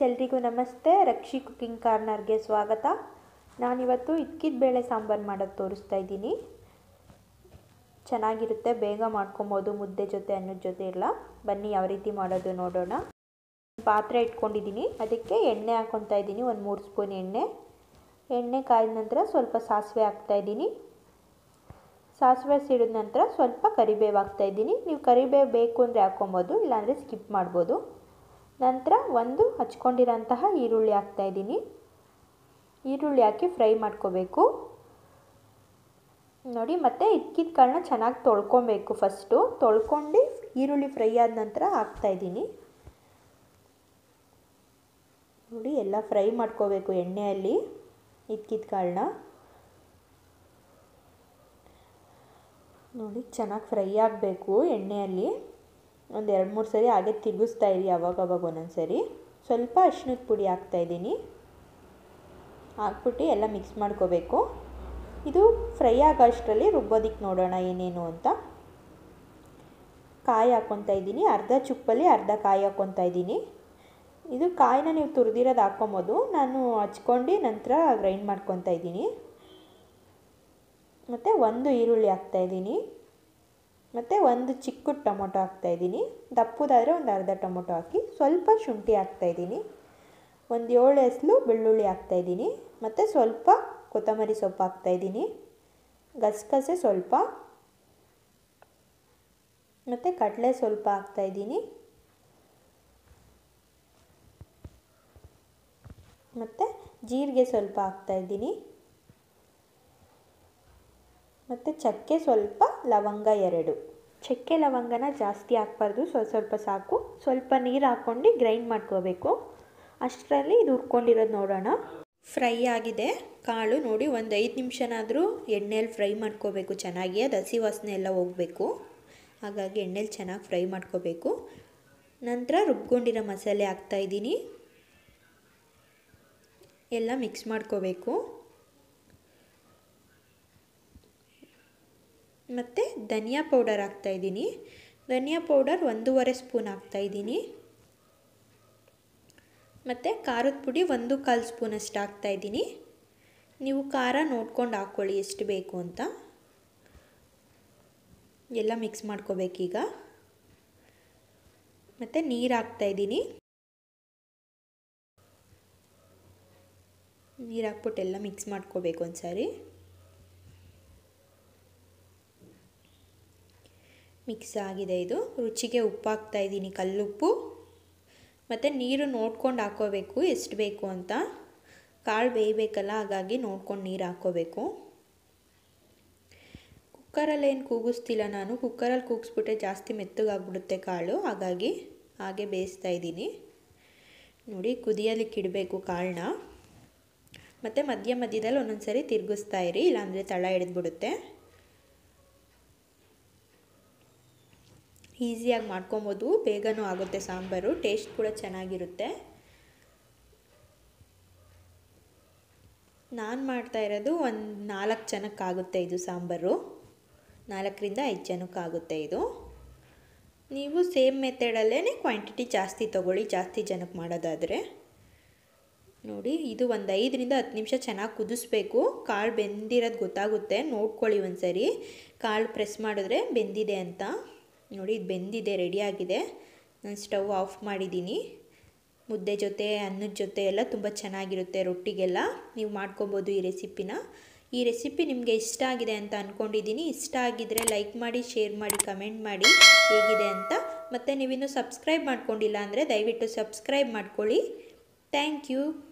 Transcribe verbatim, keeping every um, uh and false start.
ಎಲ್ರಿಗೂ ನಮಸ್ತೆ. ರಕ್ಷಿ ಕುಕಿಂಗ್ ಕಾರ್ನರ್ಗೆ ಸ್ವಾಗತ. ನಾನಿವತ್ತು ಹಿtikidabele ಸಾಂಬಾರ್ ಮಾಡೋದು ತೋರಿಸ್ತಾ ಇದ್ದೀನಿ. ಚೆನ್ನಾಗಿರುತ್ತೆ, ಬೇಗ ಮಾಡ್ಕೊಬೋದು, ಮುದ್ದೆ ಜೊತೆ ಅನ್ನದ ಜೊತೆ ಎಲ್ಲ. ಬನ್ನಿ ಯಾವ ರೀತಿ ಮಾಡೋದು ನೋಡೋಣ. ಪಾತ್ರೆ ಇಟ್ಕೊಂಡಿದ್ದೀನಿ, ಅದಕ್ಕೆ ಎಣ್ಣೆ ಹಾಕ್ಕೊತಾ ಇದ್ದೀನಿ. ಒಂದು ಮೂರು ಸ್ಪೂನ್ ಎಣ್ಣೆ ಎಣ್ಣೆ ಕಾಯ್ದ ನಂತರ ಸ್ವಲ್ಪ ಸಾಸಿವೆ ಹಾಕ್ತಾ ಇದ್ದೀನಿ. ಸಾಸಿವೆ ಸಿಡಿದ ನಂತರ ಸ್ವಲ್ಪ ಕರಿಬೇವು ಹಾಕ್ತಾ ಇದ್ದೀನಿ. ನೀವು ಕರಿಬೇವು ಬೇಕು ಅಂದರೆ ಹಾಕ್ಕೊಬೋದು, ಇಲ್ಲಾಂದರೆ ಸ್ಕಿಪ್ ಮಾಡ್ಬೋದು. ನಂತರ ಒಂದು ಹಚ್ಕೊಂಡಿರೋಂತಹ ಈರುಳ್ಳಿ ಹಾಕ್ತಾ ಇದ್ದೀನಿ. ಈರುಳ್ಳಿ ಹಾಕಿ ಫ್ರೈ ಮಾಡ್ಕೋಬೇಕು ನೋಡಿ. ಮತ್ತು ಹಿtikid ಕಾಳನ್ನ ಚೆನ್ನಾಗಿ ತೊಳ್ಕೊಬೇಕು. ಫಸ್ಟು ತೊಳ್ಕೊಂಡು ಈರುಳ್ಳಿ ಫ್ರೈ ಆದ ನಂತರ ಹಾಕ್ತಾ ಇದ್ದೀನಿ ನೋಡಿ. ಎಲ್ಲ ಫ್ರೈ ಮಾಡ್ಕೋಬೇಕು ಎಣ್ಣೆಯಲ್ಲಿ ಹಿtikid ಕಾಳನ್ನ ನೋಡಿ. ಚೆನ್ನಾಗಿ ಫ್ರೈ ಆಗಬೇಕು ಎಣ್ಣೆಯಲ್ಲಿ. ಒಂದು ಎರಡು ಮೂರು ಸರಿ ಹಾಗೆ ತಿರುಗಿಸ್ತಾ ಇರಿ, ಅವಾಗವಾಗ ಒಂದೊಂದು ಸರಿ. ಸ್ವಲ್ಪ ಅರಿಶಿಣದ ಪುಡಿ ಹಾಕ್ತಾಯಿದ್ದೀನಿ. ಹಾಕ್ಬಿಟ್ಟು ಎಲ್ಲ ಮಿಕ್ಸ್ ಮಾಡ್ಕೋಬೇಕು. ಇದು ಫ್ರೈ ಆಗೋ ಅಷ್ಟರಲ್ಲಿ ರುಬ್ಬೋದಕ್ಕೆ ನೋಡೋಣ ಏನೇನು ಅಂತ. ಕಾಯಿ ಹಾಕ್ಕೊತಾ ಇದ್ದೀನಿ, ಅರ್ಧ ಚುಪ್ಪಲ್ಲಿ ಅರ್ಧ ಕಾಯಿ ಹಾಕ್ಕೊತಾ ಇದ್ದೀನಿ. ಇದು ಕಾಯಿನ ನೀವು ತುರಿದಿರೋದು ಹಾಕ್ಕೊಬೋದು, ನಾನು ಹಚ್ಕೊಂಡು ನಂತರ ಗ್ರೈಂಡ್ ಮಾಡ್ಕೊತಾ ಇದ್ದೀನಿ. ಮತ್ತು ಒಂದು ಈರುಳ್ಳಿ ಹಾಕ್ತಾಯಿದ್ದೀನಿ. ಮತ್ತು ಒಂದು ಚಿಕ್ಕ ಟೊಮೊಟೊ ಹಾಕ್ತಾಯಿದ್ದೀನಿ. ದಪ್ಪದಾದರೆ ಒಂದು ಅರ್ಧ ಟೊಮೊಟೊ ಹಾಕಿ, ಸ್ವಲ್ಪ ಶುಂಠಿ ಹಾಕ್ತಾಯಿದ್ದೀನಿ. ಒಂದು ಏಳು ಎಸಳು ಬೆಳ್ಳುಳ್ಳಿ ಹಾಕ್ತಾಯಿದ್ದೀನಿ. ಮತ್ತು ಸ್ವಲ್ಪ ಕೊತ್ತಂಬರಿ ಸೊಪ್ಪು ಹಾಕ್ತಾಯಿದ್ದೀನಿ. ಗಸಗಸೆ ಸ್ವಲ್ಪ, ಮತ್ತು ಕಡಲೆ ಸ್ವಲ್ಪ ಹಾಕ್ತಾಯಿದ್ದೀನಿ. ಮತ್ತು ಜೀರಿಗೆ ಸ್ವಲ್ಪ ಹಾಕ್ತಾಯಿದ್ದೀನಿ. ಮತ್ತು ಚಕ್ಕೆ ಸ್ವಲ್ಪ, ಲವಂಗ ಎರಡು. ಚಕ್ಕೆ ಲವಂಗನ ಜಾಸ್ತಿ ಹಾಕ್ಬಾರ್ದು, ಸ್ವಲ್ಪ ಸ್ವಲ್ಪ ಸಾಕು. ಸ್ವಲ್ಪ ನೀರು ಹಾಕ್ಕೊಂಡು ಗ್ರೈಂಡ್ ಮಾಡ್ಕೋಬೇಕು. ಅಷ್ಟರಲ್ಲಿ ಇದು ಹುರ್ಕೊಂಡಿರೋದು ನೋಡೋಣ. ಫ್ರೈ ಆಗಿದೆ ಕಾಳು ನೋಡಿ. ಒಂದು ಐದು ನಿಮಿಷನಾದರೂ ಎಣ್ಣೆಯಲ್ಲಿ ಫ್ರೈ ಮಾಡ್ಕೋಬೇಕು ಚೆನ್ನಾಗಿ. ಅದು ಹಸಿ ವಾಸನೆ ಎಲ್ಲ ಹೋಗಬೇಕು. ಹಾಗಾಗಿ ಎಣ್ಣೆಲಿ ಚೆನ್ನಾಗಿ ಫ್ರೈ ಮಾಡ್ಕೋಬೇಕು. ನಂತರ ರುಬ್ಕೊಂಡಿರೋ ಮಸಾಲೆ ಹಾಕ್ತಾಯಿದ್ದೀನಿ. ಎಲ್ಲ ಮಿಕ್ಸ್ ಮಾಡ್ಕೋಬೇಕು. ಮತ್ತು ಧನಿಯಾ ಪೌಡರ್ ಹಾಕ್ತಾಯಿದ್ದೀನಿ. ಧನಿಯಾ ಪೌಡರ್ ಒಂದೂವರೆ ಸ್ಪೂನ್ ಹಾಕ್ತಾಯಿದ್ದೀನಿ. ಮತ್ತು ಖಾರದ ಪುಡಿ ಒಂದು ಕಾಲು ಸ್ಪೂನಷ್ಟು ಹಾಕ್ತಾಯಿದ್ದೀನಿ. ನೀವು ಖಾರ ನೋಡ್ಕೊಂಡು ಹಾಕ್ಕೊಳ್ಳಿ ಎಷ್ಟು ಬೇಕು ಅಂತ. ಎಲ್ಲ ಮಿಕ್ಸ್ ಮಾಡ್ಕೋಬೇಕೀಗ. ಮತ್ತು ನೀರು ಹಾಕ್ತಾಯಿದ್ದೀನಿ. ನೀರು ಹಾಕ್ಬಿಟ್ಟು ಎಲ್ಲ ಮಿಕ್ಸ್ ಮಾಡ್ಕೋಬೇಕು ಒಂದು ಸಾರಿ. ಮಿಕ್ಸ್ ಆಗಿದೆ. ಇದು ರುಚಿಗೆ ಉಪ್ಪು ಹಾಕ್ತಾಯಿದ್ದೀನಿ, ಕಲ್ಲುಪ್ಪು. ಮತ್ತು ನೀರು ನೋಡ್ಕೊಂಡು ಹಾಕ್ಕೋಬೇಕು ಎಷ್ಟು ಬೇಕು ಅಂತ. ಕಾಳು ಬೇಯಬೇಕಲ್ಲ, ಹಾಗಾಗಿ ನೋಡ್ಕೊಂಡು ನೀರು ಹಾಕ್ಕೋಬೇಕು. ಕುಕ್ಕರಲ್ಲಿ ಏನು ಕೂಗಿಸ್ತಿಲ್ಲ ನಾನು. ಕುಕ್ಕರಲ್ಲಿ ಕೂಗಿಸ್ಬಿಟ್ರೆ ಜಾಸ್ತಿ ಮೆತ್ತಗಾಗ್ಬಿಡುತ್ತೆ ಕಾಳು, ಹಾಗಾಗಿ ಹಾಗೆ ಬೇಯಿಸ್ತಾ ಇದ್ದೀನಿ ನೋಡಿ. ಕುದಿಯಲಿಕ್ಕೆ ಇಡಬೇಕು ಕಾಳನ್ನ. ಮತ್ತು ಮಧ್ಯ ಮಧ್ಯದಲ್ಲಿ ಒಂದೊಂದು ಸರಿ ತಿರುಗಿಸ್ತಾ ಇರಿ, ಇಲ್ಲಾಂದರೆ ತಳ ಹಿಡಿದ್ಬಿಡುತ್ತೆ. ಈಸಿಯಾಗಿ ಮಾಡ್ಕೊಬೋದು, ಬೇಗನೂ ಆಗುತ್ತೆ ಸಾಂಬಾರು. ಟೇಸ್ಟ್ ಕೂಡ ಚೆನ್ನಾಗಿರುತ್ತೆ. ನಾನು ಮಾಡ್ತಾ ಇರೋದು ಒಂದು ನಾಲ್ಕು ಜನಕ್ಕಾಗುತ್ತೆ ಇದು ಸಾಂಬಾರು. ನಾಲ್ಕರಿಂದ ಐದು ಜನಕ್ಕಾಗುತ್ತೆ ಇದು. ನೀವು ಸೇಮ್ ಮೆಥಡಲ್ಲೇ ಕ್ವಾಂಟಿಟಿ ಜಾಸ್ತಿ ತೊಗೊಳ್ಳಿ, ಜಾಸ್ತಿ ಜನಕ್ಕೆ ಮಾಡೋದಾದರೆ ನೋಡಿ. ಇದು ಒಂದು ಐದರಿಂದ ಹತ್ತು ನಿಮಿಷ ಚೆನ್ನಾಗಿ ಕುದಿಸ್ಬೇಕು. ಕಾಳು ಬೆಂದಿರೋದು ಗೊತ್ತಾಗುತ್ತೆ, ನೋಡ್ಕೊಳ್ಳಿ ಒಂದು ಸರಿ. ಕಾಳು ಪ್ರೆಸ್ ಮಾಡಿದ್ರೆ ಬೆಂದಿದೆ ಅಂತ ನೋಡಿ. ಇದು ಬೆಂದಿದೆ, ರೆಡಿಯಾಗಿದೆ. ನಾನು ಸ್ಟವ್ ಆಫ್ ಮಾಡಿದ್ದೀನಿ. ಮುದ್ದೆ ಜೊತೆ ಅನ್ನದ ಜೊತೆ ಎಲ್ಲ ತುಂಬ ಚೆನ್ನಾಗಿರುತ್ತೆ, ರೊಟ್ಟಿಗೆಲ್ಲ ನೀವು ಮಾಡ್ಕೊಬೋದು ಈ ರೆಸಿಪಿನ. ಈ ರೆಸಿಪಿ ನಿಮಗೆ ಇಷ್ಟ ಆಗಿದೆ ಅಂತ ಅಂದ್ಕೊಂಡಿದ್ದೀನಿ. ಇಷ್ಟ ಆಗಿದ್ದರೆ ಲೈಕ್ ಮಾಡಿ, ಶೇರ್ ಮಾಡಿ, ಕಮೆಂಟ್ ಮಾಡಿ ಹೇಗಿದೆ ಅಂತ. ಮತ್ತು ನೀವಿನ್ನೂ ಸಬ್ಸ್ಕ್ರೈಬ್ ಮಾಡ್ಕೊಂಡಿಲ್ಲ ಅಂದರೆ ದಯವಿಟ್ಟು ಸಬ್ಸ್ಕ್ರೈಬ್ ಮಾಡ್ಕೊಳ್ಳಿ. Thank you.